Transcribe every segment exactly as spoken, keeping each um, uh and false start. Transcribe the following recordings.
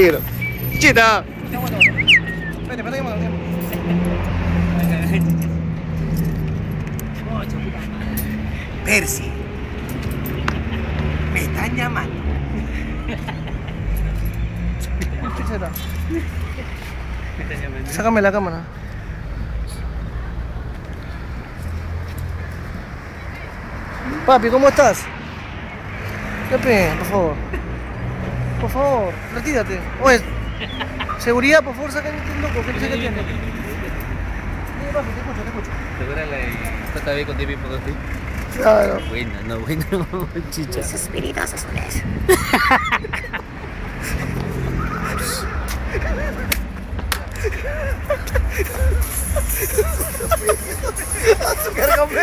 peligro. ¡Chita! Espérate, espérate, Percy, me están llamando. ¿Qué será? Sácame la cámara. Papi, ¿cómo estás? ¿Qué pena, por favor? Por favor, retírate. Oye, seguridad, por favor, saquen este loco, que no sé qué tiene. Dime, papi, te escucho, te escucho. ¿Segura la J B con T V por ti? Claro. Buena, no, buena, chicha. Suspiritos azules. Azúcar con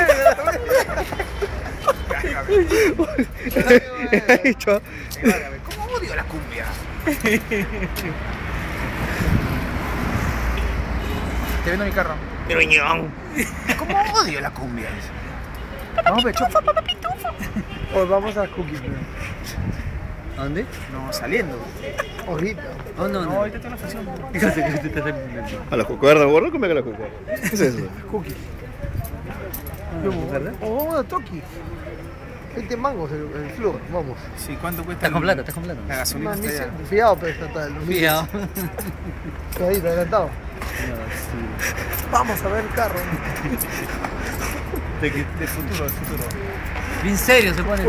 dicho. ¿Cómo odio la cumbia? Te vendo mi carro. Gruñón. ¿Cómo odio la cumbia? Vamos, pecho. Hoy vamos a cookies, ¿A dónde? No, saliendo. ahorita. Oh, no, No, no. ahorita estoy en la estación. ¿Qué cosa que te estás repitiendo? A la cucuerda, gorro, come con la cucuerda. ¿Qué es eso? Cookies. ¿Verdad? O vamos a Toki. veinte mangos el, el flor, vamos. Sí, ¿cuánto cuesta? Estás con plata, estás con plata. La gasolina Más, está mil- ya. Fiado, pero está el Fíjate. Ahí, adelantado. Vamos a ver el carro. De, de futuro, de futuro. Bien serio se pone.